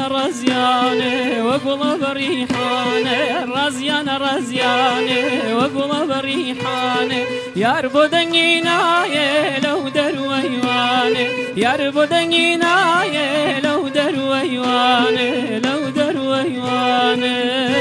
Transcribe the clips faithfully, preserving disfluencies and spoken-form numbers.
رزيانة رزيانة وقلب ريحانة رزيانة رزيانة وقلب ريحانة يربدنينا لو درويوانة يربدنينا لو درويوانة لو درويوانة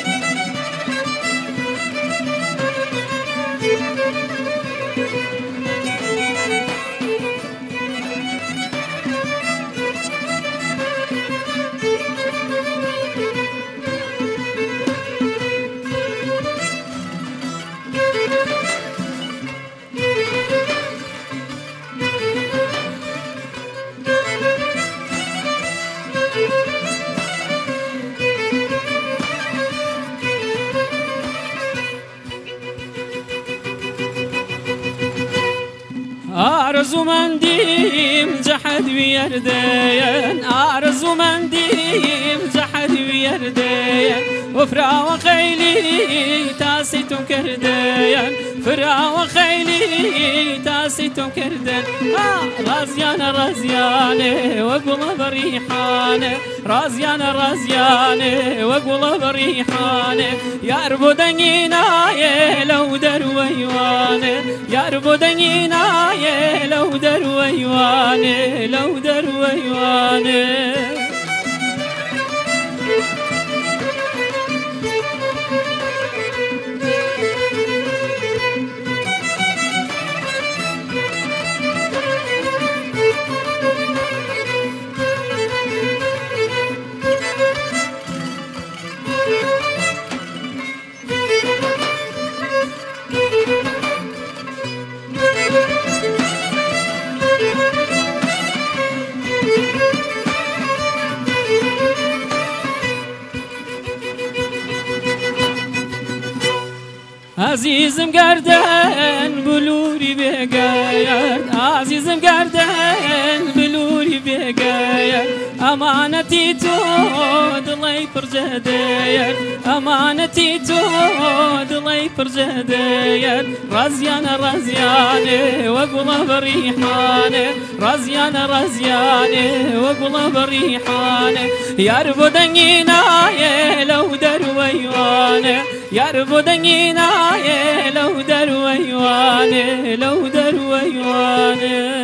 أرزو منديم جحد ويردين أرزو منديم جحد ويردين وفرا وخيلي تاسيتو كردين فرا وخيلي تاسيتو كردين رازيانة رازيانة وقلب ريحانة رازيانة رازيانة وقلب ريحانة يربدنينا لو درويوانة يربدنينا لو درويوانة لو درويوانة عزيزم قردن بلوري بقاير عزيزم قردن بلوري بقاير أمانتي تود الله فرجدير أمانتي تود الله فرجدير رزيانة رزيانة وقلب ريحانة رزيانة رزيانة وقلب ريحانة يربدنينا لو درويوانة يربدنينا لو درويوانة لو درويوانة